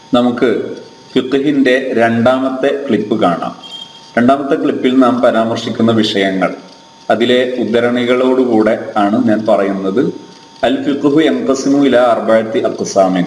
നമുക്ക് ഫിഖ്ഹിന്റെ രണ്ടാമത്തെ ക്ലിപ്പ് കാണാം. രണ്ടാമത്തെ ക്ലിപ്പിൽ നാം പരാമർശിക്കുന്ന വിഷയങ്ങൾ അതിലെ ഉദ്ധരണികളോടുകൂടെ ആണ് ഞാൻ പറയുന്നത്. അൽ ഫിഖ്ഹു യൻഖസിമു ഇലാ അർബഅത്തി അഖ്സാമിൻ.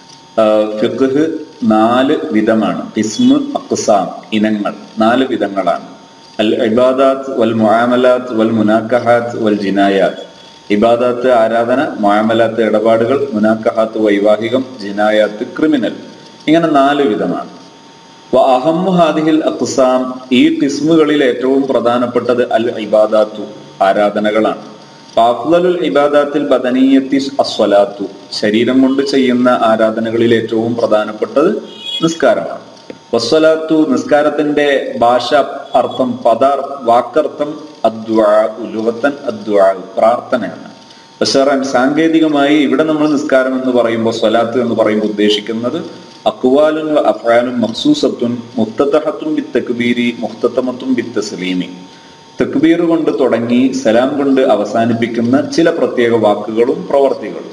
ഫിഖ്ഹ് 4 വിധമാണ്. ഇസ്മു അഖ്സാം, ഇനങ്ങൾ 4 വിധങ്ങളാണ്. അൽ ഇബാദാത്ത് വൽ മുആമലാത്ത് വൽ മുനാക്കഹാത്ത് വൽ ജിനായാത്ത്. ഇബാദാത്ത് ആരാധന, മുആമലാത്ത് ഇടപാടുകൾ, മുനാക്കഹാത്ത് വൈവാഹികം, ജിനായാത്ത് ക്രിമിനൽ. ഇങ്ങനെ 4 വിധമാണ്. വഅഹമ്മു ഹാദിഹിൽ അഖ്സാം, ഈ ഖിസ്മുകളിൽ ഏറ്റവും പ്രധാനപ്പെട്ടത് അൽ ഇബാദാത്തു, ആരാധനകളാണ്. അഫ്ളലുൽ ഇബാദാത്തിൽ ബദനിയ്യത്തി അസ്വലാത്തു, ശരീരം കൊണ്ട് ചെയ്യുന്ന ആരാധനകളിൽ ഏറ്റവും പ്രധാനപ്പെട്ടത് നിസ്കാരമാണ്. വസ്വലാത്തു, നിസ്കാരത്തിന്റെ ഭാഷ അർത്ഥം വാക്കർത്ഥം അദ്ദുആ, ലുഗത്തൻ അദ്ദുആ, പ്രാർത്ഥനയാണ്. പക്ഷേ സാങ്കേതികമായി ഇവിടെ നമ്മൾ നിസ്കാരം എന്ന് പറയുമ്പോൾ, സ്വലാത്ത് എന്ന് പറയുമ്പോൾ ഉദ്ദേശിക്കുന്നത് അഖ്വാലുൻ വ അഫ്ആലുൻ മഖ്സൂസത്തുൻ മുഫ്തതഹത്തുൻ ബിത്തക്ബീരി മുഖ്തതമത്തുൻ ബിത്തസ്ലീമി. തക്ബീർ കൊണ്ട് തുടങ്ങി സലാം കൊണ്ട് അവസാനിപ്പിക്കുന്ന ചില പ്രത്യേക വാക്കുകളും പ്രവർത്തികളും.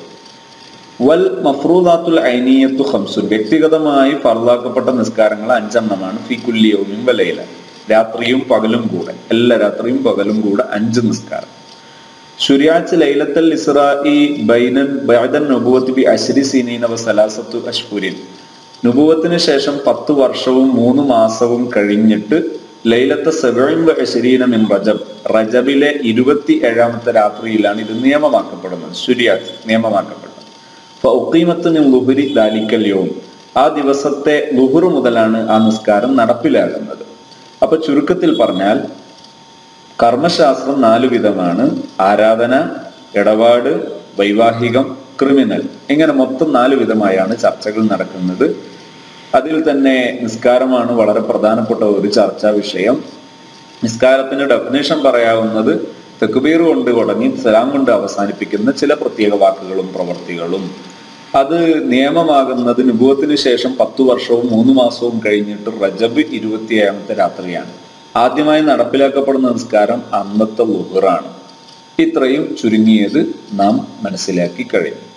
വൽ മഫ്റൂദാത്തുൽ ഐനിയത്തു ഖംസുൻ, വ്യക്തിഗതമായി ഫർളാക്കപ്പെട്ട നിസ്കാരങ്ങൾ 5 എണ്ണമാണ്. ഫി കുല്ലി യൗമിൻ വ ലൈല, രാത്രിയും പകലും കൂടെ, എല്ലാ രാത്രിയും പകലും കൂടെ 5 നിസ്കാരം. ശുരിയാത്ത് ലൈലത്തുൽ ഇസ്റാഇ ബഅദൻ നുബുവത്തി ബി 10 സിനീന വ 3 അശ്ഹുരിൻ. നുബുവത്തിന് ശേഷം 10 വർഷവും 3 മാസവും കഴിഞ്ഞിട്ട് ലൈലത്ത് 27 മിൻ റജബ്, റജബിലെ 27ാമത്തെ രാത്രിയിലാണ് ഇത് നിയമമാക്കപ്പെടുന്നത്. ശുരിയാത്ത് നിയമമാക്കപ്പെടുന്നത്. ഫഉഖീമത്ത് മിൻ ളുഹ്രി ദാലിക്കൽ യൗം, ആ ദിവസത്തെ ളുഹ്ർ മുതലാണ് ആ നിസ്കാരം നടപ്പിലാകുന്നത്. അപ്പൊ ചുരുക്കത്തിൽ പറഞ്ഞാൽ കർമ്മശാസ്ത്രം 4 വിധമാണ്. ആരാധന, ഇടപാട്, വൈവാഹികം, ക്രിമിനൽ. ഇങ്ങനെ മൊത്തം 4 വിധമായാണ് ചർച്ചകൾ നടക്കുന്നത്. അതിൽ തന്നെ നിസ്കാരമാണ് വളരെ പ്രധാനപ്പെട്ട ഒരു ചർച്ചാ വിഷയം. നിസ്കാരത്തിന്റെ ഡെഫിനേഷൻ പറയാവുന്നത് തക്ബീർ കൊണ്ട് തുടങ്ങി സലാം കൊണ്ട് അവസാനിപ്പിക്കുന്ന ചില പ്രത്യേക വാക്കുകളും പ്രവർത്തികളും. അത് നിയമമാകുന്നത് നുബുവത്തിന് ശേഷം 10 വർഷവും 3 മാസവും കഴിഞ്ഞിട്ട് റജബ് 27ാമത്തെ രാത്രിയാണ്. ആദ്യമായി നടപ്പിലാക്കപ്പെടുന്ന നിസ്കാരം അന്നത്തെ ളുഹ്റാണ്. ഇത്രയും ചുരുങ്ങിയത് നാം മനസ്സിലാക്കി കഴിഞ്ഞു.